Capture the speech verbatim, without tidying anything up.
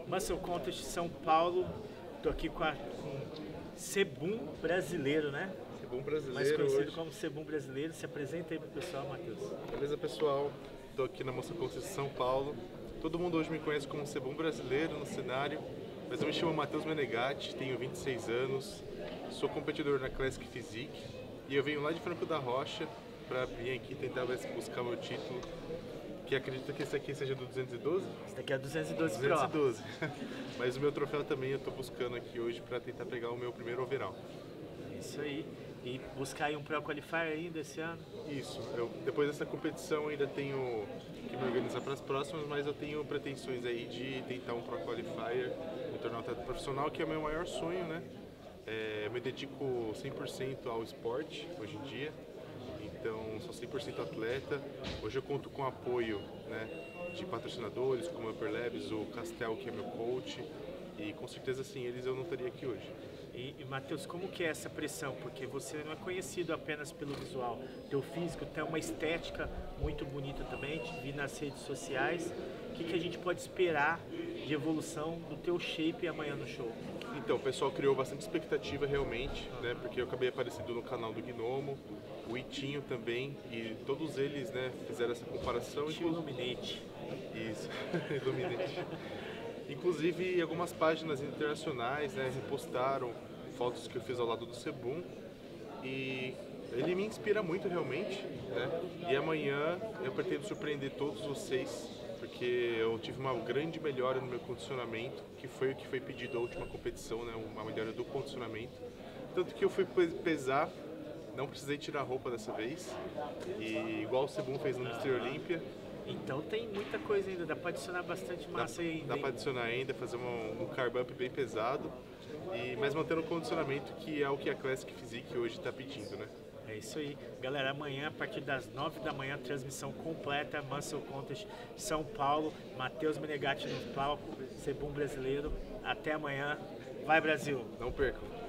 Muscle Contest São Paulo. Tô aqui com, a, com Sebum brasileiro, né? Sebum brasileiro, mais conhecido hoje. como Sebum brasileiro. Se apresenta aí pro pessoal, Matheus. Beleza, pessoal? Tô aqui na Muscle Contest São Paulo. Todo mundo hoje me conhece como Sebum brasileiro no cenário, mas eu me chamo Matheus Menegatti, tenho vinte e seis anos, sou competidor na Classic Physique e eu venho lá de Franco da Rocha para vir aqui tentar buscar meu título, que acredito que esse aqui seja do duzentos e doze? Esse daqui é duzentos e doze Pro. duzentos e doze. Mas o meu troféu também eu tô buscando aqui hoje para tentar pegar o meu primeiro overall. Isso aí. E buscar aí um Pro Qualifier ainda esse ano? Isso. Eu, depois dessa competição ainda tenho que me organizar para as próximas, mas eu tenho pretensões aí de tentar um Pro Qualifier, me tornar um atleta profissional, que é o meu maior sonho, né? É, eu me dedico cem por cento ao esporte hoje em dia, então sou cem por cento atleta. Hoje eu conto com apoio, né, de patrocinadores como o Upper Labs, o Castel, que é meu coach, e com certeza sem eles eu não estaria aqui hoje. E, e Matheus, como que é essa pressão? Porque você não é conhecido apenas pelo visual. Teu físico tem uma estética muito bonita também, te vi nas redes sociais. O que, que a gente pode esperar de evolução do teu shape amanhã no show? Então, o pessoal criou bastante expectativa realmente, né? Porque eu acabei aparecendo no canal do Gnomo, o Itinho também, e todos eles, né, fizeram essa comparação. Itinho Illuminate. Isso, Illuminate. Inclusive, algumas páginas internacionais, né, repostaram fotos que eu fiz ao lado do Sebum, e ele me inspira muito realmente, né? E amanhã eu pretendo surpreender todos vocês, porque eu tive uma grande melhora no meu condicionamento, que foi o que foi pedido na última competição, né? Uma melhora do condicionamento. Tanto que eu fui pesar, não precisei tirar a roupa dessa vez, e igual o Sebum fez no mister Olímpia. Então tem muita coisa ainda, dá para adicionar bastante massa dá, aí ainda. Dá para adicionar ainda, fazer um, um carb up bem pesado, e, mas mantendo o condicionamento, que é o que a Classic Physique hoje está pedindo, né? É isso aí. Galera, amanhã, a partir das nove da manhã, transmissão completa, Muscle Contest São Paulo, Matheus Menegatti no palco, Sebum brasileiro. Até amanhã. Vai, Brasil! Não percam!